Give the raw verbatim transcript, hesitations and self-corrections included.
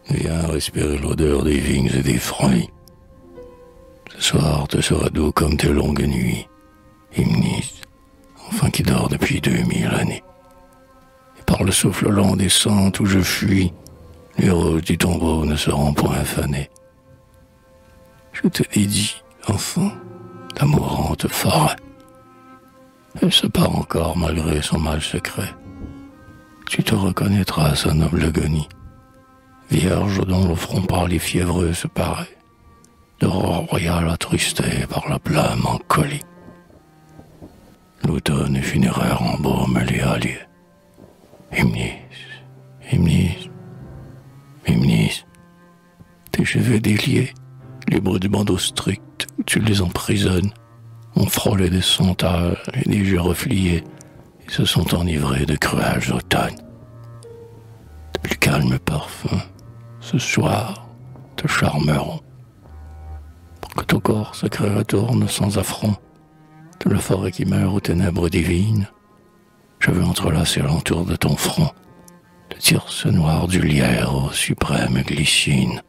Viens respirer l'odeur des vignes et des fruits. Ce soir te sera doux comme tes longues nuits. Hymnis, enfin qui dort depuis deux mille années. Et par le souffle lent des sentes où je fuis, les roses du tombeau ne seront point fanées. Je te dédie, enfant, ta mourante forêt. Elle se part encore malgré son mal secret. Tu te reconnaîtras à sa noble agonie, vierge dont le front pâle et fiévreux se paraît, d'aurore royale attristée par la blâme en colis. L'automne est funéraire en baume les halliers. Hymnis, hymnis, hymnis, tes cheveux déliés, libres du bandeau strict où tu les emprisonnes, ont frôlé des sentales et des jeux refliés et se sont enivrés de cruels automnes. De plus calmes parfums, ce soir, te charmeront. Pour que ton corps sacré retourne sans affront de la forêt qui meurt aux ténèbres divines, je veux entrelacer l'entour de ton front le tirse noir du lierre aux suprêmes glycines.